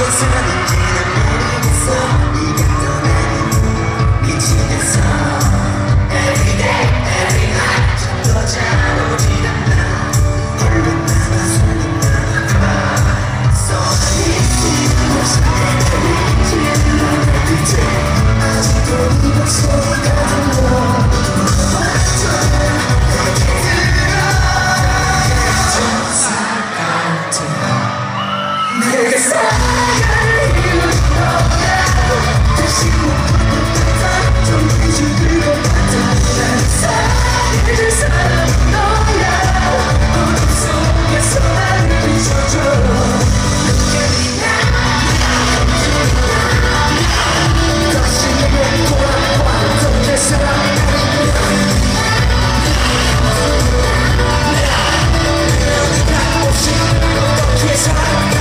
괜찮은지 난 모르겠어. 네가 떠나는 미치겠어. Everyday, every night 더 잘 오질 않나. 얼른 남아 술은 남아 cry. So I miss you. 무슨 일인지 난 everyday. 아직도 네 목소리가 들려. 내가 사랑을 이루는 너야. 다시 못 볼 것 같아. 좀 해줄 것 같아. 나는 사랑해줄 사람은 너야. 어둠 속에서 나를 비춰줘. 다시 내게 돌아와. 어떻게 사랑해. 어떻게 사랑해.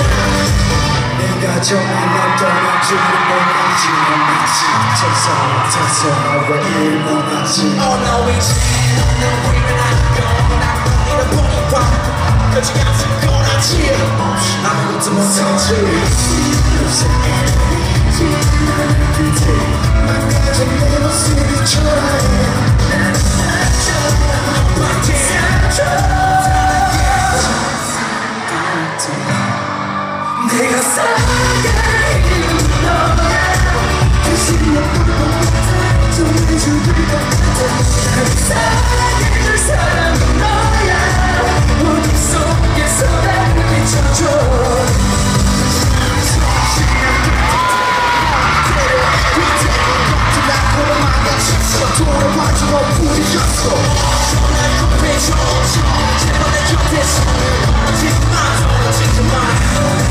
내가 정말 날 떠나주는 뻔하지. 마치 천사 왜 일어나지. Oh no it's 너 우리는 아니고 난 너를 보니까 끝이 같은 거라지. 아무것도 못하지. 요새 애들이지 나는 그대 망가진 내 모습이 좋아해. 나는 나처럼 너밖에 안줘. 내가 사랑을 이루는 너야. 다시 못 볼 것 같아. 좀 해줄 것 같아. 나를 사랑해줄 사람은 너야. 어둠 속에서 나를 비춰줘. 돌아봐주고 부딪혔어. 날 급해져 제발 내 곁에서 떨어지지 마. 떨어지지 마.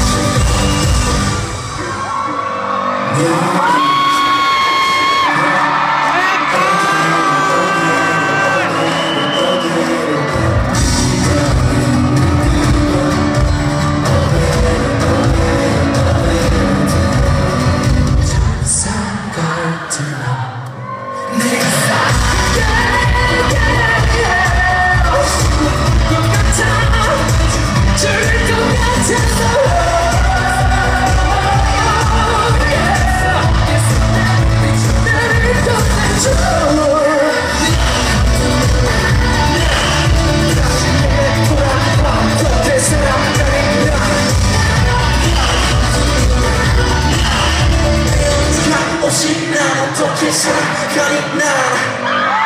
어떻게 살아가니 난